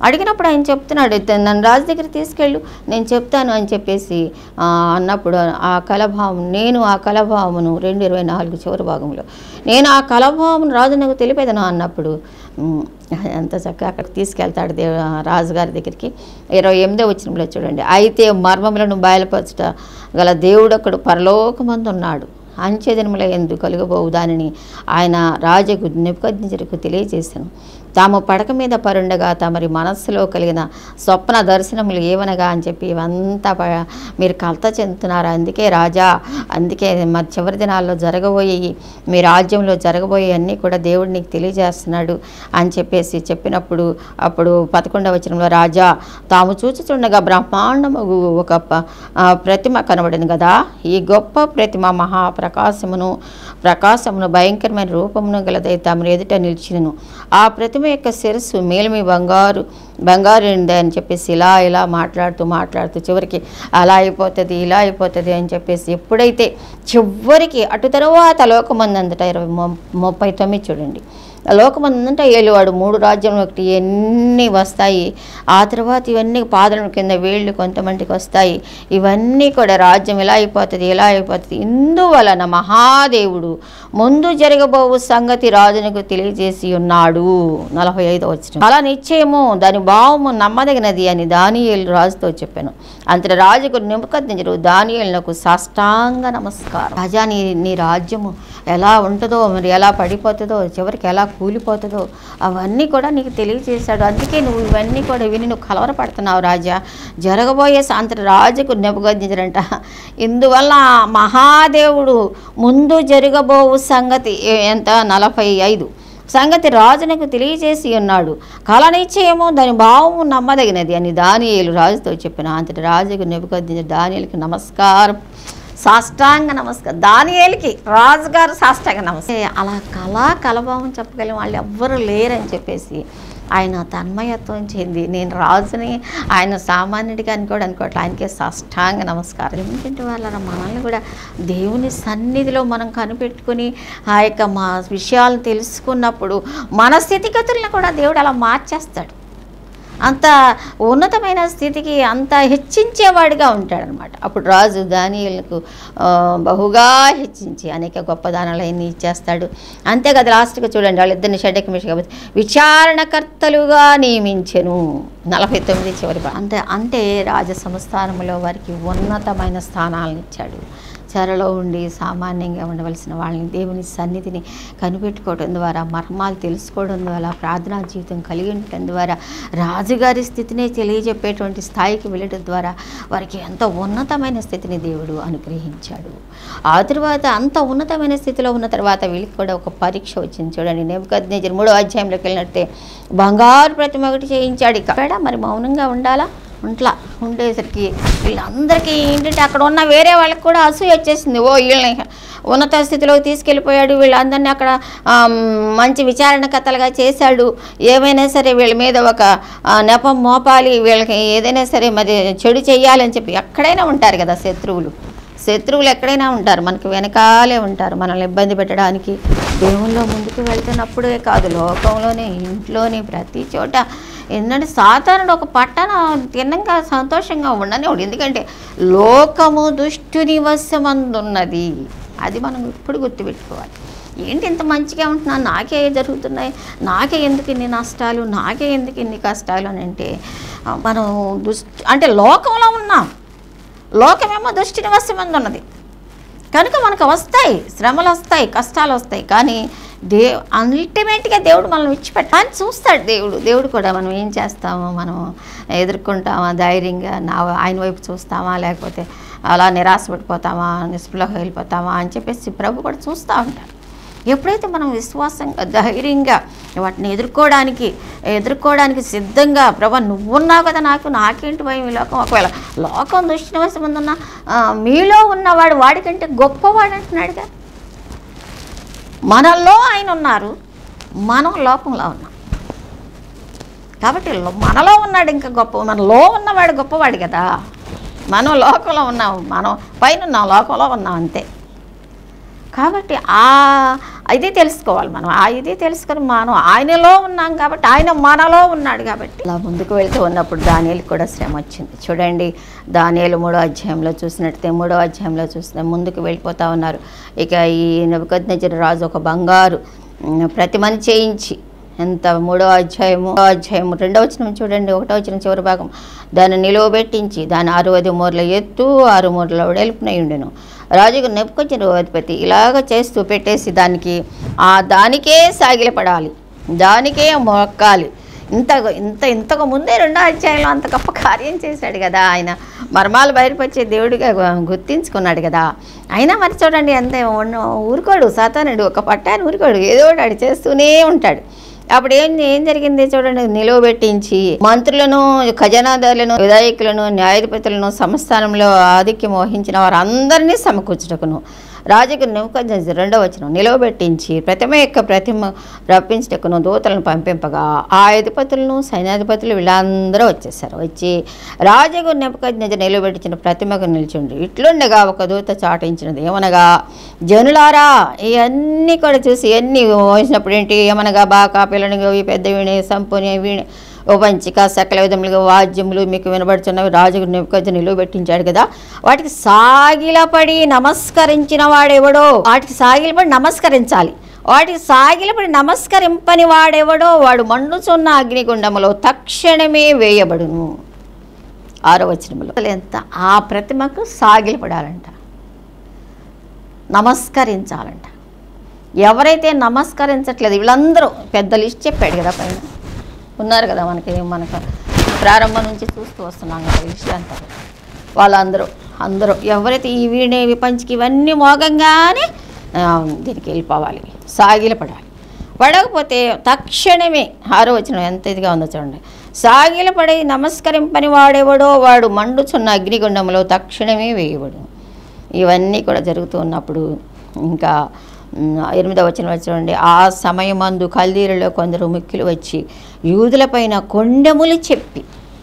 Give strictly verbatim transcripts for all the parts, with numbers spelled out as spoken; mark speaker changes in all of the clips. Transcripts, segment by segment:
Speaker 1: అడిగినప్పుడు ఆయన చెప్తున్నాడు, నన్ను రాజు దగ్గర తీసుకెళ్ళు, నేను చెప్తాను అని చెప్పేసి అన్నప్పుడు ఆ కలభావం, నేను ఆ కలభావమును రెండు ఇరవై నాలుగు చివరి భాగంలో నేను ఆ కలభావమును రాజు నాకు తెలిపేదను అన్నప్పుడు ఎంత చక్కగా అక్కడికి తీసుకెళ్తాడు దేవ రాజుగారి దగ్గరికి. ఇరవై ఎనిమిదో వచనంలో చూడండి, అయితే మర్మములను బయలుపరచుట గల దేవుడొకడు పరలోకమందు ఉన్నాడు, అంచెదినముల యందు కలుగబోవు దానిని ఆయన రాజుకు నెబుకద్నెజరుకు తెలియజేశాను. తాము పడక మీద పరుండగా తమరి మనస్సులో కలిగిన స్వప్న దర్శనములు ఏవనగా అని చెప్పి ఇవంతా మీరు కలత చెందుతున్నారు. అందుకే రాజా, అందుకే మరి చివరి దినాల్లో జరగబోయేవి, మీ రాజ్యంలో జరగబోయే అన్నీ కూడా దేవుడు నీకు తెలియజేస్తున్నాడు అని చెప్పేసి చెప్పినప్పుడు అప్పుడు పదకొండవ వచనంలో, రాజా తాము చూచుచుండగా బ్రహ్మాండము ఒక ప్రతిమ కనబడింది కదా, ఈ గొప్ప ప్రతిమ మహాప్రకాశమును ప్రకాశమును భయంకరమైన రూపమును గలదై తమను ఎదుట నిలిచినను. ఆ ప్రతిమ యొక్క శిరస్సు మేలిమి బంగారు బంగారు అని చెప్పేసి ఇలా ఇలా మాట్లాడుతూ మాట్లాడుతూ చివరికి అలా అయిపోతుంది ఇలా అయిపోతుంది అని చెప్పేసి ఎప్పుడైతే చివరికి అటు తరువాత లోకమందంతట ఇరవై ముప్పై తొమ్మిది చూడండి, లోకమందంతా ఏలువాడు మూడు రాజ్యం ఒకటి ఎన్ని వస్తాయి, ఆ తర్వాత ఇవన్నీ పాదల కింద వేళ్ళు కొంతమందికి వస్తాయి, ఇవన్నీ కూడా రాజ్యం ఇలా అయిపోతుంది ఇలా అయిపోతుంది. ఇందువలన మహాదేవుడు ముందు జరగబోవు సంగతి రాజునకు తెలియజేసి ఉన్నాడు. నలభై ఐదో వచ్చిన అలా నిశ్చయము దాని భావము నమ్మదగినది అని దానియేలు రాజుతో చెప్పాను. అంతటి రాజుకు నెబుకద్నెజరు దానియేలునకు సాష్టాంగ నమస్కారం. రాజా నీ నీ రాజ్యము ఎలా ఉంటుందో, మరి ఎలా పడిపోతుందో, చివరికి ఎలా కూలిపోతుందో అవన్నీ కూడా నీకు తెలియజేశాడు. అందుకే నువ్వు ఇవన్నీ కూడా విని నువ్వు కలవరపడుతున్నావు రాజా. జరగబోయే అంతటి రాజుకు నెబుకద్నెజరంట ఇందువల్ల మహాదేవుడు ముందు జరగబోవు సంగతి ఎంత నలభై ఐదు సంగతి రాజునకు తెలియజేసి ఉన్నాడు. కల నిశ్చయము దాని భావము నమ్మదగినది అని దానియేలు రాజుతో చెప్పిన. అంతటి రాజుకు నెబుకద్నెజరు దానియేలుకి నమస్కారం, సాష్టాంగ నమస్కారం. దానియేలుకి రాజుగారు సాష్టాంగ నమస్కారం. అలా కళా కలభావం చెప్పగలిగిన వాళ్ళు ఎవ్వరు లేరని చెప్పేసి ఆయన తన్మయత్వం చెంది, నేను రాజుని ఆయన సామాన్యుడిగా అని కూడా అనుకోవట్లే, ఆయనకే సాష్టాంగ నమస్కారం. ఎందుకంటే వాళ్ళ మనల్ని కూడా దేవుని సన్నిధిలో మనం కనిపెట్టుకుని ఆ యొక్క మా విషయాలను తెలుసుకున్నప్పుడు మన స్థితిగతులను కూడా దేవుడు అలా మార్చేస్తాడు. అంత ఉన్నతమైన స్థితికి అంత హెచ్చించేవాడిగా ఉంటాడనమాట. అప్పుడు రాజు దానియేలుకు బహుగా హెచ్చించి అనేక గొప్ప దానాలన్నీ ఇచ్చేస్తాడు. అంతేకాదు లాస్ట్గా చూడండి, వాళ్ళిద్దరిని షడ్డకి మిష విచారణకర్తలుగా నియమించెను. నలభై తొమ్మిది చివరి అంతే అంటే రాజ సంస్థానంలో వారికి ఉన్నతమైన స్థానాలను ఇచ్చాడు. చెరలో ఉండి సామాన్యంగా ఉండవలసిన వాళ్ళని దేవుని సన్నిధిని కనిపెట్టుకోవడం ద్వారా, మర్మాలు తెలుసుకోవడం ద్వారా, ప్రార్థనా జీవితం కలిగి ఉండటం ద్వారా, రాజుగారి స్థితిని తెలియజెప్పేటువంటి స్థాయికి వెళ్ళడం ద్వారా వారికి ఎంతో ఉన్నతమైన స్థితిని దేవుడు అనుగ్రహించాడు. ఆ తర్వాత అంత ఉన్నతమైన స్థితిలో ఉన్న తర్వాత వీళ్ళకి కూడా ఒక పరీక్ష వచ్చింది. చూడండి, నెబుకద్నెజరు మూడో అధ్యాయంలోకి వెళ్ళినట్టే బంగారు ప్రతిమ ఒకటి చేయించాడు. ఇక్కడ మరి మౌనంగా ఉండాలా? ఉంట్లా ఉండేసరికి వీళ్ళందరికీ ఏంటంటే అక్కడ ఉన్న వేరే వాళ్ళకి కూడా అసూయ వచ్చేసింది. ఓ వీళ్ళని ఉన్నత స్థితిలోకి తీసుకెళ్ళిపోయాడు, వీళ్ళందరినీ అక్కడ మంచి విచారణకర్తలుగా చేశాడు, ఏమైనా సరే వీళ్ళ మీద ఒక నెపం మోపాలి, వీళ్ళకి ఏదైనా సరే మరి చెడు చెయ్యాలని చెప్పి ఎక్కడైనా ఉంటారు కదా శత్రువులు. శత్రువులు ఎక్కడైనా ఉంటారు, మనకి వెనకాలే ఉంటారు మనల్ని ఇబ్బంది పెట్టడానికి. దేవుల్లో ముందుకు వెళ్తున్నప్పుడే కాదు, లోకంలోనే, ఇంట్లోనే, ప్రతి చోట. ఎందుకంటే సాతానుడు ఒక పట్టణ తిన్నంగా సంతోషంగా ఉండనివాడు. ఎందుకంటే లోకము దుష్టుని వశమందున్నది. అది మనం ఇప్పుడు గుర్తుపెట్టుకోవాలి. ఏంటి ఇంత మంచిగా ఉంటున్నా, నాకే జరుగుతున్నాయి, నాకే ఎందుకు ఇన్ని నష్టాలు, నాకే ఎందుకు ఇన్ని కష్టాలు అని అంటే మనం దుష్టి అంటే లోకంలో ఉన్నాం. లోకమేమో దుష్టిని వశమందు ఉన్నది కనుక మనకు వస్తాయి శ్రమలు, వస్తాయి కష్టాలు వస్తాయి. కానీ దే అల్టిమేట్గా దేవుడు మనం విడిచిపెట్టాలని చూస్తాడు. దేవుడు దేవుడు కూడా మనం ఏం చేస్తామో, మనం ఎదుర్కొంటామా ధైర్యంగా, నా ఆయన వైపు చూస్తామా, లేకపోతే అలా నిరాశపడిపోతామా, నిస్పృహ వెళ్ళిపోతామా అని చెప్పేసి ప్రభు కూడా చూస్తూ ఉంటాడు. ఎప్పుడైతే మనం విశ్వాసంగా ధైర్యంగా వాటిని ఎదుర్కోవడానికి ఎదుర్కోవడానికి సిద్ధంగా, ప్రభు నువ్వున్నావు కదా, నాకు నాకేంటి భయం ఈ లోకం, ఒకవేళ లోకం దృష్టి వశమందు ఉన్న మీలో ఉన్నవాడు వాడికంటే గొప్పవాడు అంటున్నాడుగా. మనలో ఆయన ఉన్నారు, మనం లోకంలో ఉన్నాం కాబట్టి మనలో ఉన్నాడు ఇంకా గొప్ప, మనలో ఉన్నవాడు గొప్పవాడు కదా. మనం లోకంలో ఉన్నాం, మనం పైన ఉన్నాం, లోకంలో ఉన్నాం అంతే. కాబట్టి ఆ ఇది తెలుసుకోవాలి మనం. ఆ ఇది తెలుసుకొని మనం ఆయనలో ఉన్నాం కాబట్టి, ఆయన మనలో ఉన్నాడు కాబట్టి అలా ముందుకు వెళ్తూ ఉన్నప్పుడు దానియేలుకి కూడా శ్రమ వచ్చింది. చూడండి, దానియేలు మూడో అధ్యాయంలో చూసినట్టే మూడో అధ్యాయంలో చూసిన ముందుకు వెళ్ళిపోతూ ఉన్నారు. ఇక ఈ నెబుకద్నెజరు రాజు ఒక బంగారు ప్రతిమని చేయించి, ఎంత మూడో అధ్యాయము అధ్యాయము రెండో వచనం చూడండి, ఒకటో వచనం చివరి భాగం, దాన్ని నిలువబెట్టించి దాని అరవది మూరల ఎత్తు ఆరు మూరల వెడల్పునై ఉండెను. రాజుకు నెబుకద్నెజరు అధిపతి ఇలాగ చేస్తూ పెట్టేసి దానికి ఆ దానికే సాగిలపడాలి, దానికే మొక్కాలి. ఇంత ఇంత ఇంతకు ముందే రెండో అధ్యాయంలో అంత గొప్ప కార్యం చేశాడు కదా ఆయన, మర్మాలు బయటపరిచే దేవుడిగా గుర్తించుకున్నాడు కదా. అయినా మరి చూడండి, ఎంత ఊరుకోడు సాతానుడు, ఒక పట్టాన్ని ఊరుకోడు, ఏదో ఒకటి చేస్తూనే ఉంటాడు. అప్పుడు ఏం ఏం జరిగింది చూడండి, నిలువబెట్టించి మంత్రులను, ఖజానాదారులను, విధాయకులను, న్యాయాధిపతులను, సంస్థానంలో ఆధిక్యం వహించిన వారందరినీ సమకూర్చుటకును రాజుకు నెబుకద్నెజరు రెండవ వచనం నిలవబెట్టించి ప్రతిమ యొక్క ప్రతిమ రప్పించుటకును దూతలను పంపింపగా ఆ అధిపతులను, సైన్యాధిపతులు వీళ్ళందరూ వచ్చేసారు. వచ్చి రాజుకు నెబుకద్నెజరు నిలవబెట్టించిన ప్రతిమకు నిల్చుండి ఇట్లుండగా ఒక దూత చాటించినది ఏమనగా, జనులారా ఇవన్నీ కూడా చూసి ఇవన్నీ మోసినప్పుడు ఏంటి ఏమనగా, బాకా, పిల్లనిగోవి, పెద్ద వీణి, సంపూని వీణి, ఉపంచిక, సకల విధములుగా వాద్యములు మీకు వినబడుతున్నవి రాజుకు నెబుకద్నెజరు నిలువబెట్టించాడు కదా, వాటికి సాగిలపడి నమస్కరించిన వాడెవడో, వాటికి సాగిలపడి నమస్కరించాలి, వాటికి సాగిలపడి నమస్కరింపని వాడెవడో వాడు మండుచున్న అగ్నిగుండములో తక్షణమే వేయబడును. ఆరో వచనములో ఎంత ఆ ప్రతిమకు సాగిలపడాలంట, నమస్కరించాలంట. ఎవరైతే నమస్కరించట్లేదు వీళ్ళందరూ పెద్ద లిస్ట్ చెప్పాడు కదా, పైన ఉన్నారు కదా మనకి, మనకు ప్రారంభం నుంచి చూస్తూ వస్తున్నాం కదా లిస్ట్ అంతా, వాళ్ళందరూ అందరూ ఎవరైతే ఈ వీణే విపంచికి ఇవన్నీ మోగంగానే దీనికి వెళ్ళిపోవాలి, సాగిలపడాలి. పడకపోతే తక్షణమే, ఆరో వచనం ఎంత ఇదిగా ఉందో చూడండి, సాగిలపడి నమస్కరింపని వాడేవాడో వాడు మండుచున్న అగ్నిగుండంలో తక్షణమే వేయబడు. ఇవన్నీ కూడా జరుగుతూ ఉన్నప్పుడు ఇంకా ఎనిమిదవ వచనం చూడండి, ఆ సమయమందు కల్దీరులో కొందరు ముఖ్యులు వచ్చి యూదులపైన కొండెములు చెప్పి,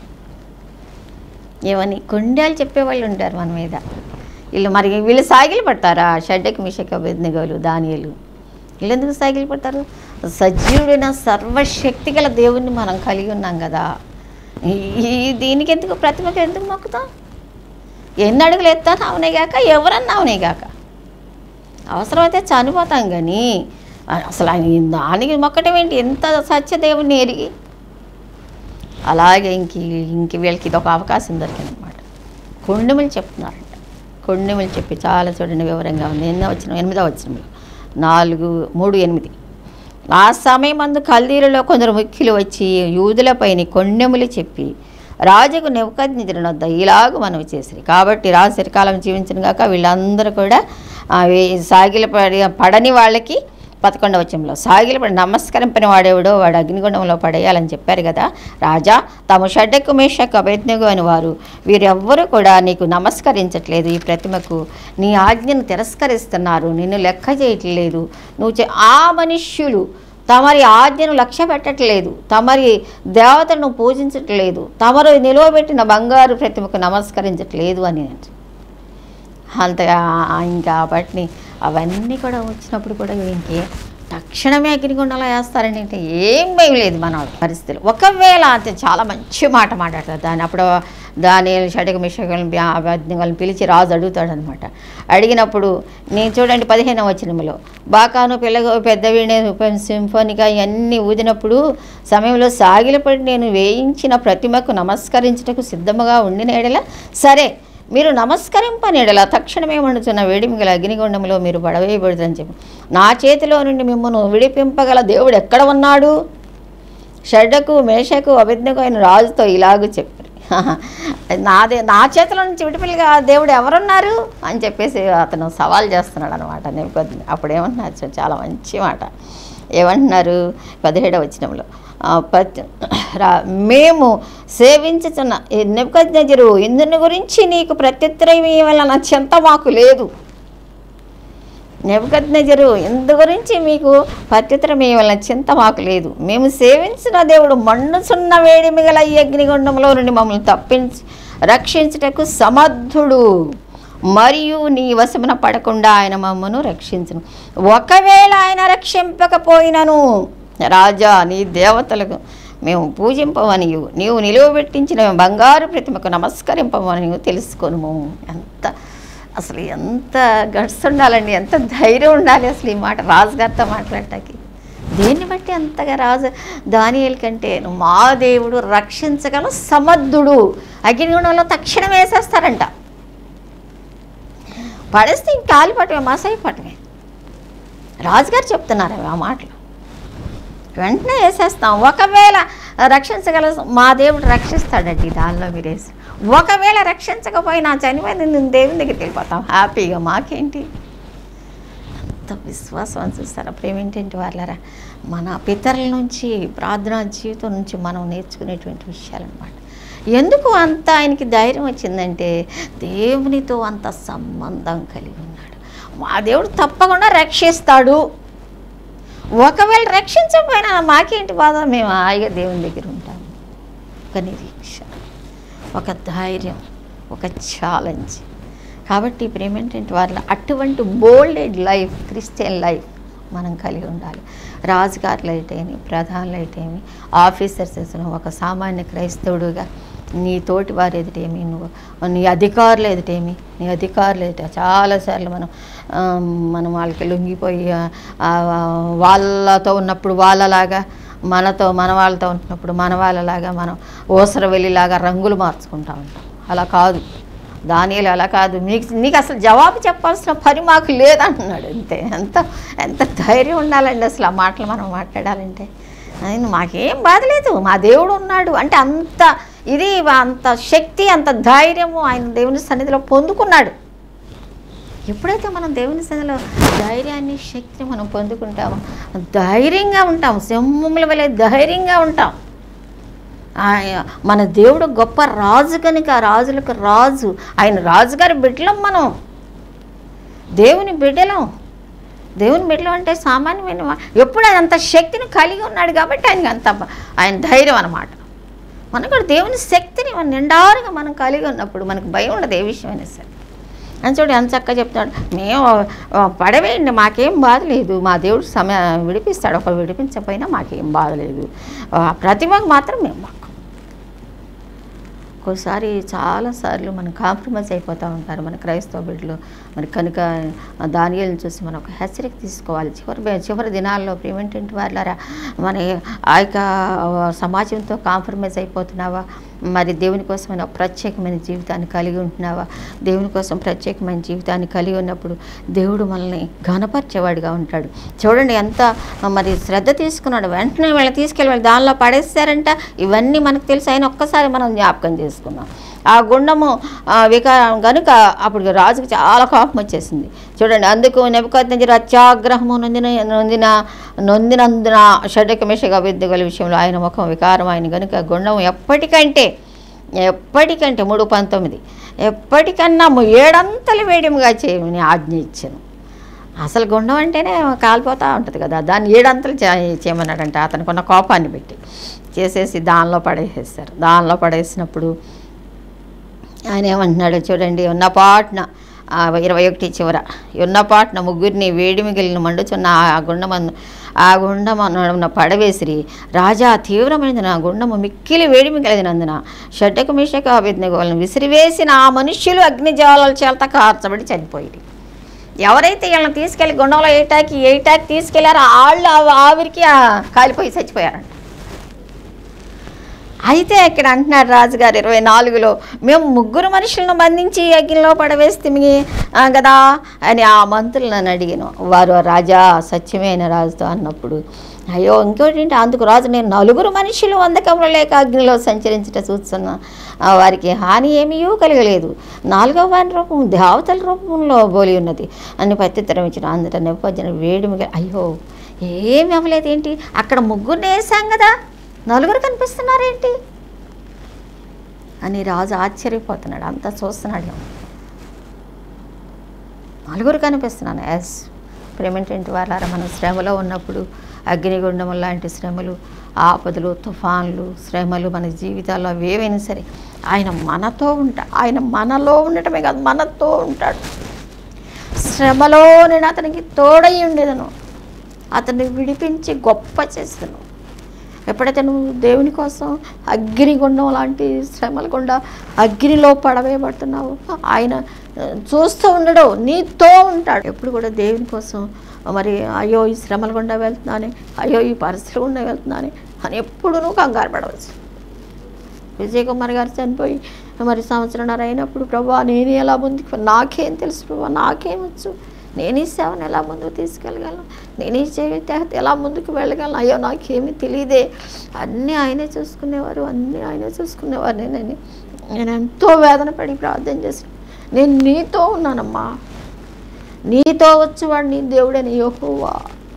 Speaker 1: ఏమని కొండలు చెప్పేవాళ్ళు ఉంటారు మన మీద, వీళ్ళు మరి వీళ్ళు సాగిలు పడతారా? షడ్డకి, మిషకి, అబేద్నెగోలు, దానియేలు వీళ్ళు ఎందుకు సాగిలు పడతారు? సజీవుడైన సర్వశక్తి గల దేవుణ్ణి మనం కలిగి ఉన్నాం కదా, ఈ దీనికి ఎందుకు ప్రతిమకి ఎందుకు మొక్కుతాం? ఎన్ని అడుగులు ఎత్తాను అవునేగాక, ఎవరన్నా అవునేగాక, అవసరమైతే చనిపోతాం. కానీ అసలు ఆయన దానికి మొక్కటం ఏంటి? ఎంత సత్యదేవుని ఎరిగి. అలాగే ఇంక ఇంక వీళ్ళకి ఇది ఒక అవకాశం దొరికిందనమాట. కొండెములు చెప్తున్నారంట, కొండెములు చెప్పి చాలా చూడండి వివరంగా ఉంది. ఎన్నో వచ్చిన ఎనిమిదో వచ్చిన నాలుగు మూడు ఎనిమిది ఆ సమయమందు కల్దీరులో కొందరు ముఖ్యులు వచ్చి యూదులపైన కొండెములు చెప్పి రాజుకు నెబుకద్నెజరు వద్ద ఇలాగ మనవి చేసిరి. కాబట్టి రాజు చిరకాలం జీవించిన గాక వీళ్ళందరూ కూడా సాగిల పడి పడని వాళ్ళకి పదకొండవ వచనంలో సాగిలపడి నమస్కరింపని వాడేవాడో వాడు అగ్నిగుండంలో పడేయాలని చెప్పారు కదా. రాజా, తాము షడ్డకు, మేషకు, అబేద్నెగో అని వారు వీరెవ్వరూ కూడా నీకు నమస్కరించట్లేదు, ఈ ప్రతిమకు నీ ఆజ్ఞను తిరస్కరిస్తున్నారు, నిన్ను లెక్క చేయట్లేదు. నువ్వు చే ఆ మనుష్యులు తమరి ఆజ్ఞను లక్ష్య పెట్టట్లేదు, తమరి దేవతను పూజించట్లేదు, తమరు నిలువబెట్టిన బంగారు ప్రతిమకు నమస్కరించట్లేదు అని అంతగా ఇంకా వాటిని అవన్నీ కూడా వచ్చినప్పుడు కూడా ఇంకే తక్షణమే అగ్నిగుండంలో వేస్తారని అంటే ఏం భయం లేదు మన పరిస్థితులు. ఒకవేళ అంతే చాలా మంచి మాట మాట్లాడతారు దాన్ని. అప్పుడు దాని షడ్డకు, మిషకులను, అబేద్నెగోలను పిలిచి రాజు అడుగుతాడు అనమాట. అడిగినప్పుడు నేను చూడండి పదిహేనవ వచనంలో బాకాను, పిల్లగో, పెద్ద వీణే, సింఫోనిక ఇవన్నీ ఊదినప్పుడు సమయంలో సాగిలపడి నేను వేయించిన ప్రతిమకు నమస్కరించుటకు సిద్ధముగా ఉండిన ఎడల సరే, మీరు నమస్కరింపని ఎడల తక్షణమే మండుతున్న వేడిమి గల అగ్నిగుండంలో మీరు పడవేయబడుతుందని చెప్పి నా చేతిలో నుండి మిమ్మల్ని విడిపింపగల దేవుడు ఎక్కడ ఉన్నాడు? షడ్డకు, మేషకు, అబేద్నెగో అయిన రాజుతో ఇలాగూ చెప్పారు, నాదే నా చేతిలో నుంచి విడిపిల్గా దేవుడు ఎవరున్నారు అని చెప్పేసి అతను సవాల్ చేస్తున్నాడు అనమాట నెబుకద్నెజరు. అప్పుడు ఏమంటున్నారు చాలా మంచి మాట, ఏమంటున్నారు పదిహేడవ వచనంలో, మేము సేవించుతున్న నెబుకద్నెజరు ఇందుని గురించి నీకు ప్రత్యుత్తరం ఇవ్వాలన్న చింత మాకు లేదు. నెబుకద్నెజరు ఇందు గురించి మీకు ప్రత్యుత్తరం ఇవ్వాలన్న చింత మాకు లేదు. మేము సేవించిన దేవుడు మండుచున్న వేడిమి గల ఈ అగ్నిగుండంలో నుండి మమ్మల్ని తప్పించి రక్షించుటకు సమర్థుడు. మరియు నీ వశమున పడకుండా ఆయన మమ్మను రక్షించును. ఒకవేళ ఆయన రక్షింపకపోయినను రాజా నీ దేవతలకు మేము పూజింపవనియు నీవు నిలువబెట్టించిన బంగారు ప్రతిమకు నమస్కరింపవనియు తెలుసుకొనుము. ఎంత అసలు ఎంత గట్స్ ఉండాలండి, ఎంత ధైర్యం ఉండాలి అసలు ఈ మాట రాజుగారితో మాట్లాడటానికి. దేన్ని బట్టి అంతగా రాజు దానియేలు కంటే మా దేవుడు రక్షించగల సమర్థుడు. అగ్నిగుణంలో తక్షణం వేసేస్తారంట, పడేస్తే ఇంక కాలిపటమే మసైపటమే. రాజుగారు చెప్తున్నారు ఆ మాటలు, వెంటనే వేసేస్తాం. ఒకవేళ రక్షించగల మా దేవుడు రక్షిస్తాడండి దానిలో మీరేసి. ఒకవేళ రక్షించకపోయినా చనిపోయింది నేను దేవుని దగ్గరికి వెళ్ళిపోతాం హ్యాపీగా, మాకేంటి. అంత విశ్వాసం చూస్తారా ప్రేమేంటంటే వాళ్ళరా, మన పితరుల నుంచి ప్రార్థనా జీవితం నుంచి మనం నేర్చుకునేటువంటి విషయాలు అన్నమాట. ఎందుకు అంత ఆయనకి ధైర్యం వచ్చిందంటే దేవునితో అంత సంబంధం కలిగి ఉన్నాడు. మా దేవుడు తప్పకుండా రక్షిస్తాడు, ఒకవేళ రక్షించకపోయినా మాకేంటి బాధ, మేము హాయిగా దేవుని దగ్గర ఉంటాము. ఒక నిరీక్ష, ఒక ధైర్యం, ఒక ఛాలెంజ్. కాబట్టి ప్రేమేంటంటే వాళ్ళ అటువంటి బోల్డెడ్ లైఫ్, క్రిస్టియన్ లైఫ్ మనం కలిగి ఉండాలి. రాజుగారులు అయితేమి, ప్రధానులు అయితేమి, ఆఫీసర్స్ ఒక సామాన్య క్రైస్తవుడుగా నీ తోటి వారు ఎదుటేమి, నువ్వు నీ అధికారులు ఎదుటేమి, నీ అధికారులు ఎదుట చాలాసార్లు మనం మనం వాళ్ళకి లొంగిపోయి వాళ్ళతో ఉన్నప్పుడు వాళ్ళలాగా, మనతో మన వాళ్ళతో ఉంటున్నప్పుడు మన వాళ్ళలాగా మనం ఓసర వెళ్ళిలాగా రంగులు మార్చుకుంటూ ఉంటాం. అలా కాదు దానియేలు, అలా కాదు. నీకు నీకు అసలు జవాబు చెప్పాల్సిన పని మాకు లేదంటున్నాడు. అంతే. ఎంత ఎంత ధైర్యం ఉండాలండి అసలు ఆ మాటలు మనం మాట్లాడాలంటే. ఆయన మాకేం బాధ లేదు, మా దేవుడు ఉన్నాడు అంటే అంత ఇది, అంత శక్తి, అంత ధైర్యము ఆయన దేవుని సన్నిధిలో పొందుకున్నాడు. ఎప్పుడైతే మనం దేవుని సన్నిధిలో ధైర్యాన్ని, శక్తిని మనం పొందుకుంటామో ధైర్యంగా ఉంటాం, సింహముల వలె ధైర్యంగా ఉంటాం. మన దేవుడు గొప్ప రాజు కనుక, రాజులకు రాజు, ఆయన రాజుగారి బిడ్డలం, మనం దేవుని బిడ్డలం. దేవుని బిడ్డలం అంటే సామాన్యమైన, ఎప్పుడు ఆయన అంత శక్తిని కలిగి ఉన్నాడు కాబట్టి ఆయనకి అంత ఆయన ధైర్యం అన్నమాట. మనం కూడా దేవుని శక్తిని నిండారుగా మనం కలిగి ఉన్నప్పుడు మనకు భయం ఉండదు ఏ విషయమైనా సరే. అని చూడు ఎంత చక్కగా చెప్తాడు, మేము పడవేయండి మాకేం బాధ లేదు, మా దేవుడు సమయ విడిపిస్తాడు, ఒక విడిపించకపోయినా మాకేం బాధ లేదు, ప్రతిమకు మాత్రం మేము మాకు. ఒక్కోసారి చాలాసార్లు మనం కాంప్రమైజ్ అయిపోతూ ఉంటారు మన క్రైస్తవ బిడ్డలు. మరి కనుక దానియేలుని చూసి మనం ఒక హెచ్చరిక తీసుకోవాలి. చివరి చివరి దినాల్లో ప్రేమేంటంటే వాళ్ళారా, మన ఆ యొక్క సమాజంతో కాంప్రమైజ్ అయిపోతున్నావా, మరి దేవుని కోసమైన ప్రత్యేకమైన జీవితాన్ని కలిగి ఉంటున్నావా? దేవుని కోసం ప్రత్యేకమైన జీవితాన్ని కలిగి ఉన్నప్పుడు దేవుడు మనల్ని ఘనపరిచేవాడిగా ఉంటాడు. చూడండి ఎంత మరి శ్రద్ధ తీసుకున్నాడు. వెంటనే వీళ్ళని తీసుకెళ్ళి దానిలో పడేస్తారంట. ఇవన్నీ మనకు తెలుసు, అయినా ఒక్కసారి మనం జ్ఞాపకం చేసుకున్నాం. ఆ గుండము వికారం కనుక అప్పుడు రాజుకు చాలా కోపం వచ్చేసింది. చూడండి, అందుకు నెబుకద్నెజరు అత్యాగ్రహము నొందిన నొందిన నొందినందున షడ్రక మేషక అబేద్నెగోల విషయంలో ఆయన ముఖం వికారం ఆయన కనుక గుండము ఎప్పటికంటే ఎప్పటికంటే మూడు పంతొమ్మిది ఎప్పటికన్నా ఏడంతలు వేడిముగా చేయమని ఆజ్ఞ ఇచ్చాను. అసలు గుండం అంటేనే కాలిపోతూ ఉంటుంది కదా, దాన్ని ఏడంతలు చేయమన్నాడంటే అతనికి ఉన్న కోపాన్ని పెట్టి చేసేసి దానిలో పడేసేస్తారు. దానిలో పడేసినప్పుడు ఆయన ఏమంటున్నాడు చూడండి, ఉన్న పాటున ఇరవై ఒకటి చివర ఉన్న పాటున ముగ్గురిని వేడి మిగిలిన మండుచున్న ఆ గుండమందు ఆ గుండమ పడవేసిరి. రాజా తీవ్రమైన నా గుండము మిక్కిలి వేడి మిగిలినందున షడ్రక మేషక అబేద్నెగోలను విసిరివేసిన ఆ మనుష్యులు అగ్నిజ్వాలల చేత కార్చబడి చనిపోయి. ఎవరైతే వీళ్ళని తీసుకెళ్ళి గుండంలో ఏటాకి ఏటాకి తీసుకెళ్లారో వాళ్ళు ఆవిరికి కాలిపోయి చచ్చిపోయారంట. అయితే ఇక్కడ అంటున్నాడు రాజుగారు ఇరవై నాలుగులో, మేము ముగ్గురు మనుషులను బంధించి అగ్నిలో పడవేస్తే కదా అని ఆ మంత్రులను నన్ను అడిగాను. వారు రాజా సత్యమైన రాజుతో అన్నప్పుడు, అయ్యో ఇంకోటి అందుకు రాజు, నేను నలుగురు మనుషులు వందకములు లేక అగ్నిలో సంచరించుట చూస్తున్నా, వారికి హాని ఏమీ కలగలేదు, నాలుగవ వారి రూపం దేవతల రూపంలో బోలి ఉన్నది అని ప్రత్యుత్తరం ఇచ్చిన. అందుట నెబుకద్నెజరు వేడిమిగా, అయ్యో ఏమి అవ్వలేదు ఏంటి, అక్కడ ముగ్గురిని వేసాం కదా, నలుగురు కనిపిస్తున్నారేంటి అని రాజు ఆశ్చర్యపోతున్నాడు. అంతా చూస్తున్నాడు, నలుగురు కనిపిస్తున్నాను. ఎస్, ప్రేమేంటంటే వారారా మనం శ్రమలో ఉన్నప్పుడు అగ్నిగుండం లాంటి శ్రమలు, ఆపదలు, తుఫాన్లు, శ్రమలు మన జీవితాల్లో ఏవైనా సరే ఆయన మనతో ఉంటాడు. ఆయన మనలో ఉండటమే కాదు, మనతో ఉంటాడు. శ్రమలో నేను అతనికి తోడై ఉండేదను, అతన్ని విడిపించి గొప్ప చేస్తాను. ఎప్పుడైతే నువ్వు దేవుని కోసం అగ్నిగుండం లాంటి శ్రమలు గుండా అగ్నిలో పడవేయబడుతున్నావు, ఆయన చూస్తూ ఉండడు, నీతో ఉంటాడు. ఎప్పుడు కూడా దేవుని కోసం మరి అయ్యో ఈ శ్రమల గుండా వెళ్తున్నానే, అయ్యో ఈ పరిస్థితులు గుండా వెళ్తున్నానే అని ఎప్పుడు నువ్వు కంగారు పడవచ్చు. విజయ్ కుమార్ గారు చనిపోయి మరి సంవత్సరంన్నర అయినప్పుడు ప్రభా నేను ఎలా ముందుకు, నాకేం తెలుసు ప్రభా, నాకేం వచ్చు, నేను ఈ సేవను ఎలా ముందుకు తీసుకెళ్ళగలను, నేను ఈ జీవితం ఎలా ముందుకు వెళ్ళగలను, అయ్యో నాకేమీ తెలియదే. అన్నీ ఆయనే చూసుకునేవారు, అన్నీ ఆయనే చూసుకునేవారు. నేను నేను ఎంతో వేదన పడి ప్రార్థన చేసి, నేను నీతో ఉన్నానమ్మా, నీతో వచ్చేవాడిని దేవుడని యెహోవా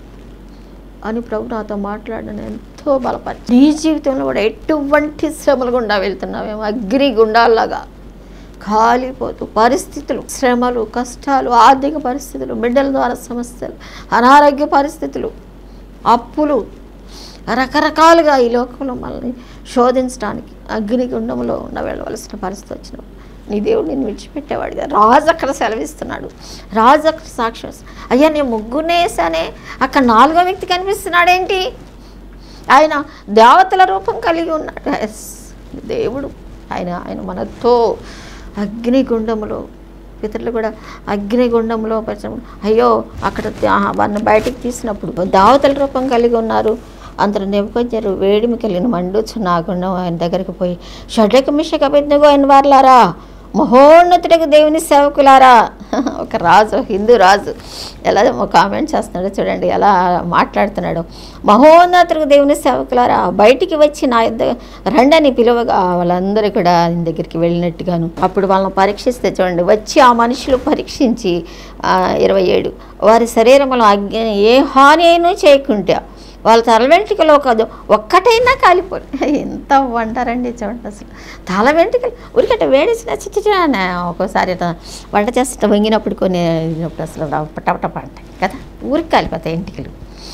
Speaker 1: అని ప్రభు నాతో మాట్లాడిన ఎంతో బలపడి. నీ జీవితంలో కూడా ఎటువంటి శ్రమలు గుండా వెళ్తున్నావేమో, అగ్ని గుండాల్లాగా కాలిపోతూ పరిస్థితులు, శ్రమలు, కష్టాలు, ఆర్థిక పరిస్థితులు, బిడ్డల ద్వారా సమస్యలు, అనారోగ్య పరిస్థితులు, అప్పులు, రకరకాలుగా ఈ లోకంలో మనల్ని శోధించడానికి అగ్నిగుండంలో ఉన్న వెళ్ళవలసిన పరిస్థితి వచ్చినప్పుడు నీ దేవుడు నేను విడిచిపెట్టేవాడిగా. రాజు అక్కడ సెలవిస్తున్నాడు, రాజు అక్కడ సాక్ష్యం, అయ్యా నేను ముగ్గురునే వేసానే, అక్కడ నాలుగో వ్యక్తి కనిపిస్తున్నాడేంటి, ఆయన దేవతల రూపం కలిగి ఉన్నాడు. ఎస్, దేవుడు ఆయన ఆయన మనతో అగ్నిగుండంలో, పితరులు కూడా అగ్నిగుండంలో పరిచయం. అయ్యో అక్కడ వారిని బయటికి తీసినప్పుడు దేవతల రూపం కలిగి ఉన్నారు. అందరూ నెప్పుకొచ్చారు, వేడిమి కలిగిన మండుచున్న ఆ గుండం ఆయన దగ్గరికి పోయి, షడ్రకు మిషకు అబేద్నెగో అయిన వారులారా, మహోన్నతుడికి దేవుని సేవకులారా. ఒక రాజు, హిందూ రాజు ఎలా కామెంట్ చేస్తున్నాడో చూడండి, ఎలా మాట్లాడుతున్నాడు. మహోన్నతుడికి దేవుని సేవకులారా బయటికి వచ్చి నా ఇద్దరు రండని పిలువగా వాళ్ళందరూ కూడా ఆయన దగ్గరికి వెళ్ళినట్టుగాను. అప్పుడు వాళ్ళని పరీక్షిస్తే చూడండి, వచ్చి ఆ మనుషులు పరీక్షించి ఇరవై ఏడు వారి శరీరంలో అగ్ని ఏ హాని అయినా చేయకుంటే వాళ్ళ తల వెంట్రుకలో కాదు ఒక్కటైనా కాలిపోయి. ఎంత వంటారండి చూడండి, అసలు తల వెంట్రుకలు ఉరికట్ట వేడేసిన చిన్న ఒక్కోసారి వంట చేస్తే వంగినప్పుడు కొన్ని అసలు పటపటప అంటాయి కదా, ఊరికి కాలిపోతాయి ఎంటికలు.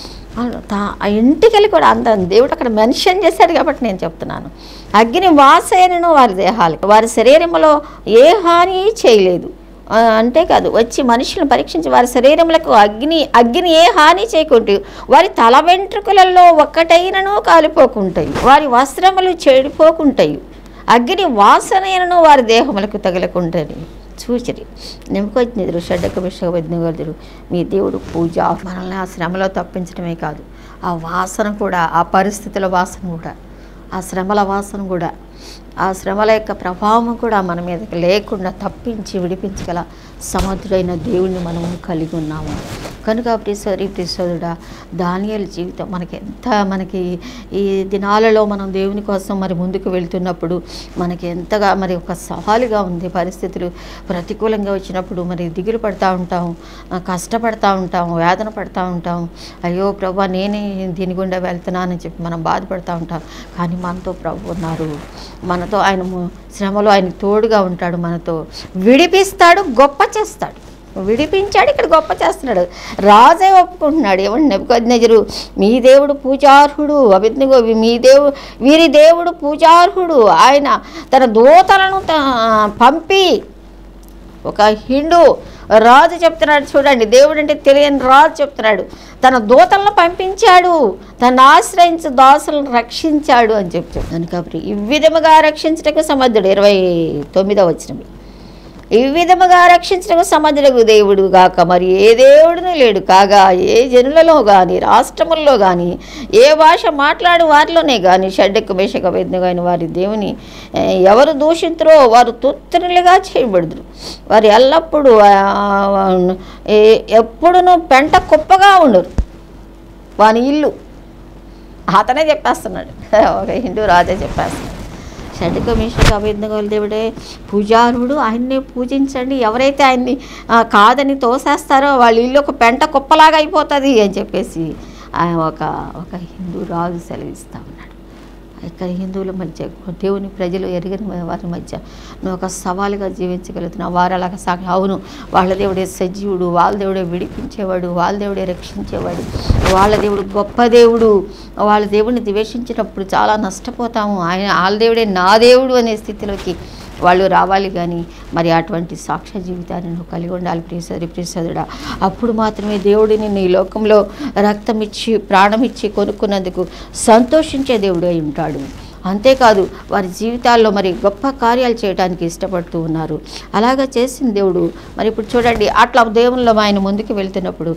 Speaker 1: ఆ ఎంటికలు కూడా అంత దేవుడు అక్కడ మెన్షన్ చేశాడు కాబట్టి నేను చెప్తున్నాను. అగ్ని వాసనను వారి దేహాలకి, వారి శరీరంలో ఏ హాని చేయలేదు. అంతేకాదు వచ్చి మనుషులను పరీక్షించి వారి శరీరములకు అగ్ని అగ్ని ఏ హాని చేయకుంటే వారి తల వెంట్రుకలలో ఒక్కటైనను కాలిపోకుంటాయి, వారి వస్త్రములు చెడిపోకుంటాయి, అగ్ని వాసనను వారి దేహములకు తగలకుంటాయి. చూచిరి నెమ్మకొచ్చినెదురు షడ్డకు మిషకు మీ దేవుడు పూజ. మనల్ని ఆ శ్రమలో తప్పించడమే కాదు, ఆ వాసన కూడా, ఆ పరిస్థితుల వాసన కూడా, ఆ శ్రమల వాసన కూడా, ఆ శ్రమల యొక్క ప్రభావం కూడా మన మీదకి లేకుండా తప్పించి విడిపించగల సమర్థుడైన దేవుణ్ణి మనము కలిగి ఉన్నాము. కనుక ప్రిసోదరి ప్రిసోదుడా, దానియేలు జీవితం మనకి ఎంత, మనకి ఈ దినాలలో మనం దేవుని కోసం మరి ముందుకు వెళ్తున్నప్పుడు మనకి ఎంతగా మరి ఒక సవాలుగా ఉంది. పరిస్థితులు ప్రతికూలంగా వచ్చినప్పుడు మరి దిగులు పడుతూ ఉంటాం, కష్టపడతా ఉంటాం, వేదన పడుతూ ఉంటాం. అయ్యో ప్రభా నేనే దీని గుండా వెళ్తున్నానని చెప్పి మనం బాధపడుతూ ఉంటాం. కానీ మనతో ప్రభు ఉన్నారు, మనతో ఆయన శ్రమలో ఆయన తోడుగా ఉంటాడు, మనతో విడిపిస్తాడు, గొప్ప చేస్తాడు. విడిపించాడు, ఇక్కడ గొప్ప చేస్తున్నాడు. రాజే ఒప్పుకుంటున్నాడు, ఏమంటే నెబుకద్నెజరు మీ దేవుడు పూజార్హుడు, అబేద్నెగో మీ దేవు వీరి దేవుడు పూజార్హుడు, ఆయన తన దూతలను పంపి, ఒక హిందూ రాజు చెప్తున్నాడు చూడండి, దేవుడు అంటే తెలియని రాజు చెప్తున్నాడు, తన దూతలను పంపించాడు, తను ఆశ్రయించు దాసులను రక్షించాడు అని చెప్తాడు. కనుక ఈ విధముగా రక్షించటకు సమర్థుడు. ఇరవై తొమ్మిదవ వచనం, ఈ విధముగా రక్షించటకు సమర్థుడు దేవుడు గాక మరి ఏ దేవుడును లేడు కాగా, ఏ జనులలో కానీ రాష్ట్రముల్లో కానీ ఏ భాష మాట్లాడు వారిలోనే కానీ షడ్డకు మేషకు అబేద్నెగో అయిన వారి దేవుని ఎవరు దూషింతురో వారు తుత్తులుగా చేయబడుదురు. వారు ఎల్లప్పుడూ ఎప్పుడునూ పెంట కుప్పగా ఉండరు వాని ఇల్లు. అతనే చెప్పేస్తున్నాడు, ఒక హిందూ రాజే చెప్పేస్తున్నాడు. షడ్డకు మేషకు అబేద్నెగో దేవుడే పూజారుడు, ఆయన్నే పూజించండి, ఎవరైతే ఆయన్ని కాదని తోసేస్తారో వాళ్ళ ఇల్లు ఒక పెంట కుప్పలాగా అయిపోతుంది అని చెప్పేసి ఆయన ఒక ఒక హిందూ రాజు సెలవిస్తూ ఉన్నాడు. ఇక్కడ హిందువుల మధ్య, దేవుని ప్రజలు ఎరిగిన వారి మధ్య నువ్వు ఒక సవాలుగా జీవించగలుగుతున్నావు. వారు అలాగ సాగి, అవును వాళ్ళ దేవుడే సజీవుడు, వాళ్ళ దేవుడే విడిపించేవాడు, వాళ్ళ దేవుడే రక్షించేవాడు, వాళ్ళ దేవుడు గొప్ప దేవుడు, వాళ్ళ దేవుడిని ద్వేషించినప్పుడు చాలా నష్టపోతాము, ఆయన వాళ్ళ దేవుడే నా దేవుడు అనే స్థితిలోకి వాళ్ళు రావాలి. కానీ మరి అటువంటి సాక్ష్య జీవితాన్ని నువ్వు కలిగి ఉండాలి ప్రియసోదరి, ప్రియసోదరుడా. అప్పుడు మాత్రమే దేవుడిని నీ లోకంలో రక్తం ఇచ్చి ప్రాణం ఇచ్చి కొనుక్కున్నందుకు సంతోషించే దేవుడు అయి ఉంటాడు. అంతేకాదు వారి జీవితాల్లో మరి గొప్ప కార్యాలు చేయడానికి ఇష్టపడుతూ ఉన్నారు. అలాగా చేసిన దేవుడు మరి ఇప్పుడు చూడండి, అట్లా దేవునిలో ఆయన ముందుకు వెళ్తున్నప్పుడు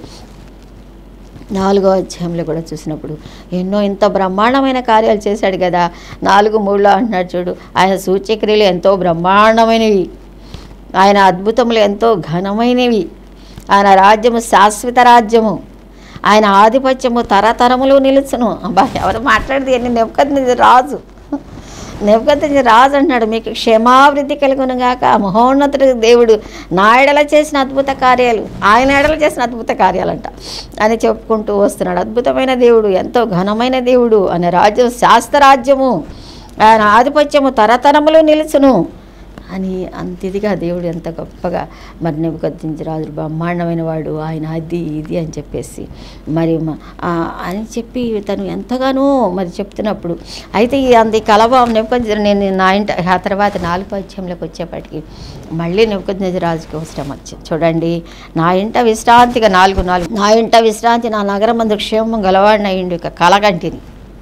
Speaker 1: నాలుగో అధ్యాయంలో కూడా చూసినప్పుడు ఎన్నో ఇంత బ్రహ్మాండమైన కార్యాలు చేశాడు కదా. నాలుగు మూడులో అంటున్నాడు చూడు, ఆయన సూచక్రియలు ఎంతో బ్రహ్మాండమైనవి, ఆయన అద్భుతములు ఎంతో ఘనమైనవి, ఆయన రాజ్యము శాశ్వత రాజ్యము, ఆయన ఆధిపత్యము తరతరములు నిలుచును. అబ్బా ఎవరు మాట్లాడితే ఎన్ని నెమ్మది రాజు నెమ్మది రాజు అంటున్నాడు, మీకు క్షమాభివృద్ధి కలుగునుగాక. మహోన్నతుడు దేవుడు నా ఎడల చేసిన అద్భుత కార్యాలు, ఆయన ఎడల చేసిన అద్భుత కార్యాలంట అని చెప్పుకుంటూ వస్తున్నాడు. అద్భుతమైన దేవుడు, ఎంతో ఘనమైన దేవుడు, అనే రాజ్యం శాస్త్రరాజ్యము, ఆయన ఆధిపత్యము తరతరములు నిలుచును అని అంతిదిగా దేవుడు ఎంత గొప్పగా మరి నెబుకద్నెజరు బ్రహ్మాండమైన వాడు, ఆయన అది ఇది అని చెప్పేసి మరి అని చెప్పి తను ఎంతగానో మరి చెప్తున్నప్పుడు, అయితే ఈ అంది కలభావం నెబుకద్నెజరు నేను నా ఇంట ఆ తర్వాత నాలుగో అధ్యాయంలోకి వచ్చేప్పటికి మళ్ళీ నెబుకద్నెజరు రాజుకి అవసరం వచ్చింది. చూడండి, నా ఇంట విశ్రాంతిగా నాలుగు నాలుగు నా ఇంట విశ్రాంతి, నా నగరం మందు క్షేమం గలవాడిన అయ్యిండు ఇక కలగంటిని.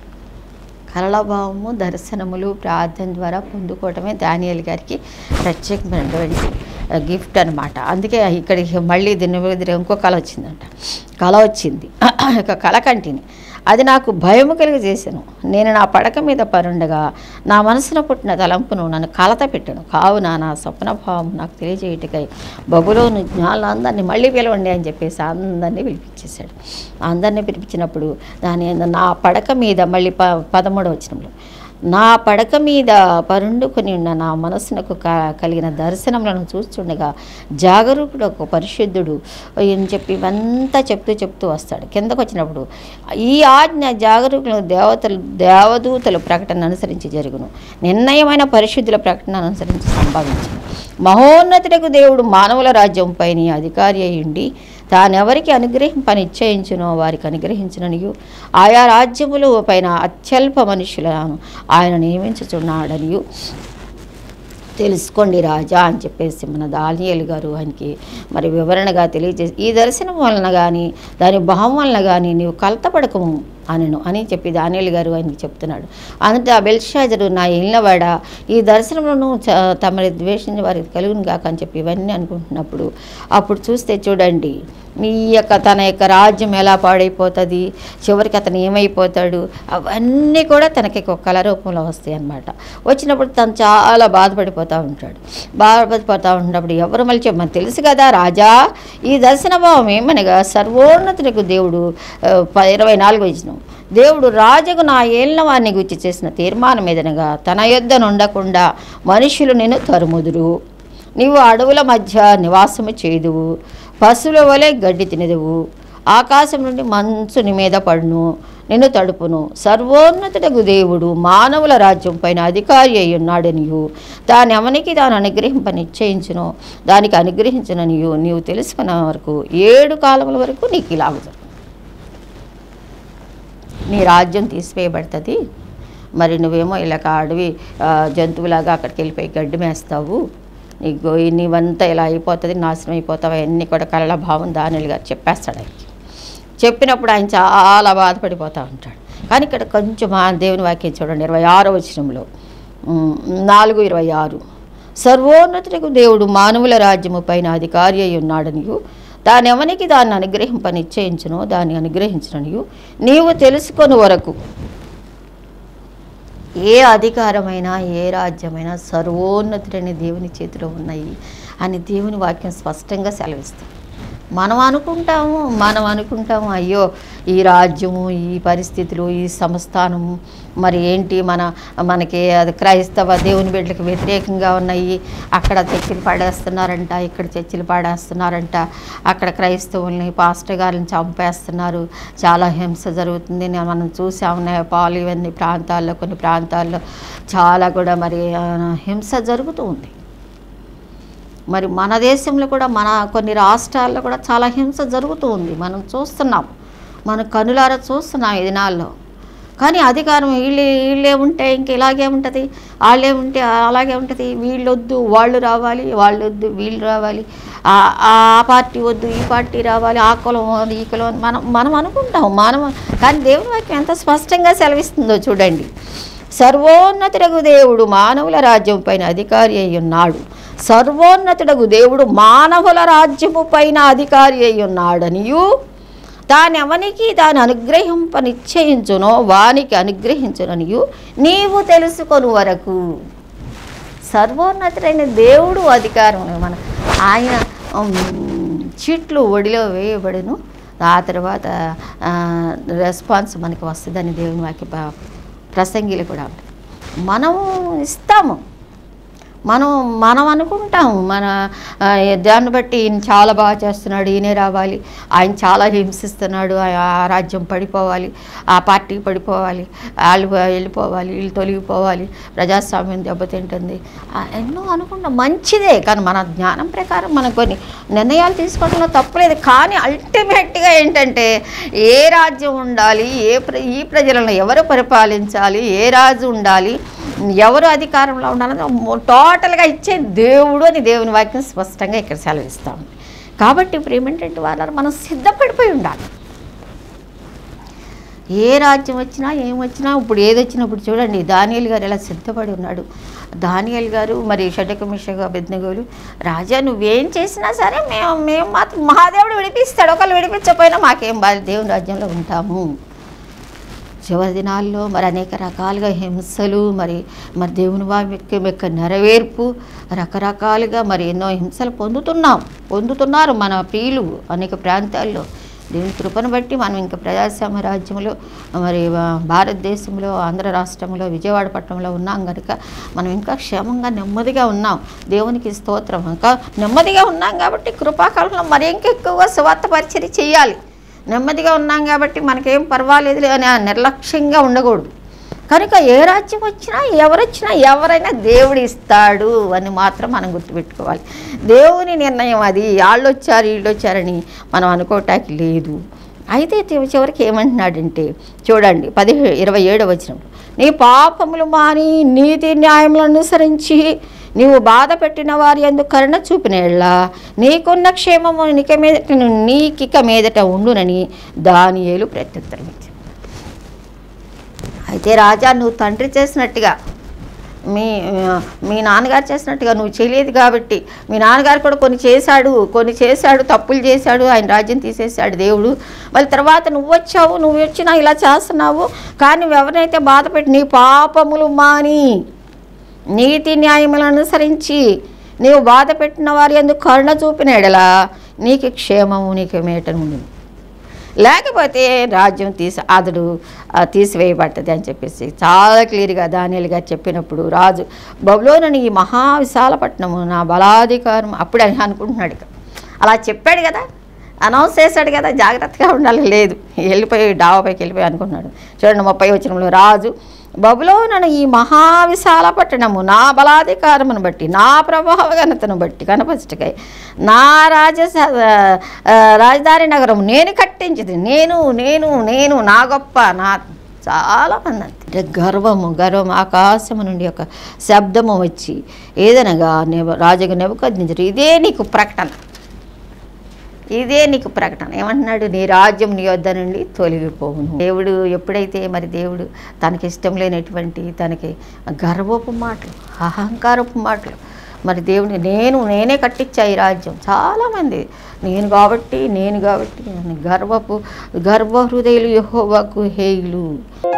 Speaker 1: కలలభావము దర్శనములు ప్రార్థన ద్వారా పొందుకోవటమే దానియేలు గారికి ప్రత్యేకమైనటువంటి గిఫ్ట్ అనమాట. అందుకే ఇక్కడికి మళ్ళీ దీని మీద ఇంకో కళ వచ్చిందంట. కళ వచ్చింది ఇక కళ కంటిని, అది నాకు భయము కలిగజేసాను. నేను నా పడక మీద పరుండగా నా మనసున పుట్టిన తలంపును నన్ను కలత పెట్టాను. కావున నా స్వప్న భావం నాకు తెలియజేయటకై బబులోను జ్ఞానులందరినీ మళ్ళీ పిలవండి అని చెప్పేసి అందరినీ పిలిపించేశాడు. అందరినీ పిలిపించినప్పుడు దాని నా పడక మీద మళ్ళీ ప పదమూడవ వచనంలో నా పడక మీద పరుండుకొని ఉన్న నా మనస్సునకు కలిగిన దర్శనములను చూస్తుండగా జాగరూకుడు ఒక పరిశుద్ధుడు అని చెప్పి ఇవంతా చెప్తూ చెప్తూ వస్తాడు. కిందకు వచ్చినప్పుడు ఈ ఆజ్ఞ జాగరూకులు దేవతలు దేవదూతల ప్రకటన అనుసరించి జరుగును, నిర్ణయమైన పరిశుద్ధుల ప్రకటన అనుసరించి సంభవించను. మహోన్నతులకు దేవుడు మానవుల రాజ్యంపై అధికారి అయ్యుండి తానెవరికి అనుగ్రహింపని నిశ్చయించునో వారికి అనుగ్రహించుననియు ఆయా రాజ్యముల పైన అత్యల్ప మనుషులను ఆయన నియమించుచున్నాడనియు తెలుసుకోండి రాజా అని చెప్పేసి మన దానియేలు గారు ఆయనకి మరి వివరణగా తెలియజేసి, ఈ దర్శనం వలన కానీ దాని భావం వలన కానీ నీవు కలతపడకము అనను అని చెప్పి దానియేలు గారు ఆయనకి చెప్తున్నాడు. అంతే ఆ బెల్షాజరు నా ఇళ్ళవాడ ఈ దర్శనములను తమరి ద్వేషించి వారికి కలుగును కాక అని చెప్పి ఇవన్నీ అనుకుంటున్నప్పుడు అప్పుడు చూస్తే చూడండి మీ యొక్క తన యొక్క రాజ్యం ఎలా పాడైపోతుంది, చివరికి అతను ఏమైపోతాడు, అవన్నీ కూడా తనకి ఒక కళ రూపంలో వస్తాయి అన్నమాట. వచ్చినప్పుడు తను చాలా బాధపడిపోతూ ఉంటాడు. బాధపడిపోతూ ఉన్నప్పుడు ఎవరు మళ్ళీ చెప్పమని తెలుసు కదా రాజా, ఈ దర్శన భావం ఏమనగా సర్వోన్నతునికి దేవుడు ఇరవై నాలుగు వచ్చిన దేవుడు రాజుకు నా ఏళ్ళ వారిని గుర్చి చేసిన తీర్మానం ఏదనగా తన యొద్ద నుండకుండా మనుషులు నిన్ను తరుముదురు, నీవు అడవుల మధ్య నివాసము చేదువు, పశువుల వలె గడ్డి తినదువు, ఆకాశం నుండి మంచు నీ మీద పడును, నిన్ను తడుపును. సర్వోన్నతుడగు దేవుడు మానవుల రాజ్యం పైన అధికారి అయి ఉన్నాడనియు దాని అవనికి దాని అనుగ్రహింప నిశ్చయించును దానికి అనుగ్రహించుననియు నీవు తెలుసుకున్న వరకు ఏడు కాలముల వరకు నీకు ఇలా అవుతుంది. నీ రాజ్యం తీసివేయబడుతుంది, మరి నువ్వేమో ఇలాగ అడవి జంతువులాగా అక్కడికి వెళ్ళిపోయి గడ్డి మేస్తావు, నీకు నీవంతా ఇలా అయిపోతుంది, నాశనం అయిపోతావు, అవన్నీ కూడా కళల భావం దానియేలు గారు చెప్పేస్తాడు ఆయనకి. చెప్పినప్పుడు ఆయన చాలా బాధపడిపోతూ ఉంటాడు. కానీ ఇక్కడ కొంచెం మా దేవుని వాక్యం చూడండి, ఇరవై ఆరో వచనంలో నాలుగు ఇరవై ఆరు సర్వోన్నతులకు దేవుడు మానవుల రాజ్యము పైన అధికారి అయి ఉన్నాడనియు దాని ఎవనికి దాన్ని అనుగ్రహింప నిశ్చయించునో దాన్ని అనుగ్రహించననియు నీవు తెలుసుకొని వరకు ఏ అధికారమైనా ఏ రాజ్యమైనా సర్వోన్నతుడైన దేవుని చేతిలో ఉన్నాయి అని దేవుని వాక్యం స్పష్టంగా సెలవిస్తుంది. మనం అనుకుంటాము మనం అనుకుంటాము అయ్యో ఈ రాజ్యము, ఈ పరిస్థితులు, ఈ సంస్థానము మరి ఏంటి మన మనకి అది క్రైస్తవ దేవుని బిడ్డలకు వ్యతిరేకంగా ఉన్నాయి. అక్కడ చర్చిలు పాడేస్తున్నారంట, ఇక్కడ చర్చిలు పాడేస్తున్నారంట, అక్కడ క్రైస్తవుల్ని పాస్టర్ గారిని చంపేస్తున్నారు, చాలా హింస జరుగుతుంది. మనం చూసాము నేపాల్ ఇవన్నీ ప్రాంతాల్లో, కొన్ని ప్రాంతాల్లో చాలా కూడా మరి హింస జరుగుతూ ఉంది. మరి మన దేశంలో కూడా మన కొన్ని రాష్ట్రాల్లో కూడా చాలా హింస జరుగుతూ ఉంది. మనం చూస్తున్నాం, మన కనులారా చూస్తున్నాం ఈ దినాల్లో. కానీ అధికారం వీళ్ళు వీళ్ళే ఉంటే ఇంక ఇలాగే ఉంటుంది, వాళ్ళే ఉంటే అలాగే ఉంటుంది, వీళ్ళొద్దు వాళ్ళు రావాలి, వాళ్ళు వద్దు వీళ్ళు రావాలి, ఆ పార్టీ వద్దు ఈ పార్టీ రావాలి, ఆ కులం ఈ కులం మనం మనం అనుకుంటాం మనం. కానీ దేవుని వాక్యం ఎంత స్పష్టంగా సెలవిస్తుందో చూడండి. సర్వోన్నతుడగు దేవుడు మానవుల రాజ్యం పైన అధికారి అయి ఉన్నాడు. సర్వోన్నతుడగు దేవుడు మానవుల రాజ్యము పైన అధికారి అయి ఉన్నాడనియు తానెవనికి తాను అనుగ్రహింప నిశ్చయించునో వానికి అనుగ్రహించుననియు నీవు తెలుసుకొని వరకు. సర్వోన్నతుడైన దేవుడు అధికారం మన ఆయన చీట్లు ఒడిలో వేయబడును, ఆ తర్వాత రెస్పాన్స్ మనకి వస్తుందని దేవుని వాక్య ప్రసంగిలు కూడా ఉంటుంది. మనము ఇస్తాము, మనం మనం అనుకుంటాము మన దాన్ని బట్టి ఈయన చాలా బాగా చేస్తున్నాడు, ఈయనే రావాలి, ఆయన చాలా హింసిస్తున్నాడు, ఆ రాజ్యం పడిపోవాలి, ఆ పార్టీ పడిపోవాలి, వాళ్ళు వెళ్ళిపోవాలి, వీళ్ళు తొలగిపోవాలి, ప్రజాస్వామ్యం దెబ్బతింటుంది, ఎన్నో అనుకుంటాం. మంచిదే, కానీ మన జ్ఞానం ప్రకారం మనం కొన్ని నిర్ణయాలు తీసుకోవడంలో తప్పలేదు. కానీ అల్టిమేట్గా ఏంటంటే ఏ రాజ్యం ఉండాలి, ఏ ఈ ప్రజలను ఎవరు పరిపాలించాలి, ఏ రాజు ఉండాలి, ఎవరు అధికారంలో ఉండాలని టోటల్గా ఇచ్చే దేవుడు అని దేవుని వాక్యం స్పష్టంగా ఇక్కడ సెలవిస్తాం. కాబట్టి ఇప్పుడు ఏమిటంటే వాళ్ళని మనం సిద్ధపడిపోయి ఉండాలి. ఏ రాజ్యం వచ్చినా ఏమొచ్చినా ఇప్పుడు ఏది వచ్చినా ఇప్పుడు చూడండి దానియేలు గారు ఎలా సిద్ధపడి ఉన్నాడు. దానియేలు గారు మరి షడ్రక్ మేషక్ అబేద్నెగోలు, రాజా నువ్వేం చేసినా సరే మేము మేము మాత్రం మహాదేవుడు విడిపిస్తాడు, ఒకళ్ళు విడిపించకపోయినా మాకేం బాధ, దేవుని రాజ్యంలో ఉంటాము. చివరి దినాల్లో మరి అనేక రకాలుగా హింసలు, మరి మరి దేవుని వాక్యం యొక్క నెరవేర్పు, రకరకాలుగా మరి ఎన్నో హింసలు పొందుతున్నాం పొందుతున్నారు మన ప్రియులు అనేక ప్రాంతాల్లో. దేవుని కృపను బట్టి మనం ఇంకా ప్రజాస్వామ్య రాజ్యంలో మరి భారతదేశంలో ఆంధ్ర రాష్ట్రంలో విజయవాడ పట్టణంలో ఉన్నాం కనుక మనం ఇంకా క్షేమంగా నెమ్మదిగా ఉన్నాం. దేవునికి స్తోత్రం. ఇంకా నెమ్మదిగా ఉన్నాం కాబట్టి కృపాకాలంలో మరి ఇంకా ఎక్కువగా సువార్త పరిచర్య చేయాలి. నెమ్మదిగా ఉన్నాం కాబట్టి మనకేం పర్వాలేదు అని నిర్లక్ష్యంగా ఉండకూడదు. కనుక ఏ రాజ్యం వచ్చినా ఎవరు వచ్చినా ఎవరైనా దేవుడు ఇస్తాడు అని మాత్రం మనం గుర్తుపెట్టుకోవాలి. దేవుని నిర్ణయం అది, వాళ్ళు వచ్చారు వీళ్ళు వచ్చారని మనం అనుకోవటానికి లేదు. అయితే చివరికి ఏమంటున్నాడంటే చూడండి పదిహే ఇరవై ఏడవ వచనంలో, నీ పాపములు మాని నీతి న్యాయములను అనుసరించి నీవు బాధ పెట్టిన వారి యందు కరుణ చూపినట్ల నీకున్న క్షేమము నీక మీదట నీకిక మీదట ఉండునని దానియేలు ప్రత్యుత్తరం ఇచ్చాడు. అయితే రాజా నువ్వు తండ్రి చేసినట్టుగా మీ మీ నాన్నగారు చేసినట్టుగా నువ్వు చేయలేదు కాబట్టి, మీ నాన్నగారు కూడా కొన్ని చేశాడు కొన్ని చేశాడు తప్పులు చేశాడు, ఆయన రాజ్యం తీసేశాడు దేవుడు. మళ్ళీ తర్వాత నువ్వు వచ్చావు, నువ్వు వచ్చినా ఇలా చేస్తున్నావు, కానీ నువ్వు ఎవరినైతే బాధ పెట్టి నీ పాపములు మాని నీతి న్యాయములను అనుసరించి నీవు బాధ పెట్టిన వారి యందు కరుణ చూపిన ఎడల నీకు క్షేమము నీకు మేటను, లేకపోతే రాజ్యం తీసి అతడు తీసివేయబడ్డది అని చెప్పేసి చాలా క్లియర్గా దానియేలు గారు చెప్పినప్పుడు రాజు బబులోను ఈ మహా విశాలపట్నము నా బలాధికారం అప్పుడు అని అనుకుంటున్నాడు. అలా చెప్పాడు కదా, అనౌన్స్ చేశాడు కదా, జాగ్రత్తగా ఉండాలి. లేదు వెళ్ళిపోయి డాబాపైకి వెళ్ళిపోయి అనుకుంటున్నాడు. చూడండి ముప్పై వచనంలో, రాజు బబులోను ఈ మహా విశాల పట్టణము నా బలాధికారమును బట్టి నా ప్రభావ ఘనతను బట్టి కనపరచుటకై నా రాజ రాజధాని నగరం నేను కట్టించింది, నేను నేను నేను నా గొప్ప నా చాలా మంది అంటే గర్వము గర్వం ఆకాశము నుండి ఒక శబ్దము వచ్చి ఏదనగా రాజుగా నెబుకద్నెజరు ఇదే నీకు ప్రకటన, ఇదే నీకు ప్రకటన. ఏమంటున్నాడు? నీ రాజ్యం నీ వద్ద నుండి తొలగిపోవును. దేవుడు ఎప్పుడైతే మరి దేవుడు తనకి ఇష్టం లేనటువంటి తనకి గర్వపు మాటలు అహంకారపు మాటలు మరి దేవుని నేను నేనే కట్టించా ఈ రాజ్యం, చాలామంది నేను కాబట్టి నేను కాబట్టి గర్వపు గర్వ హృదయులు యెహోవాకు హేయులు.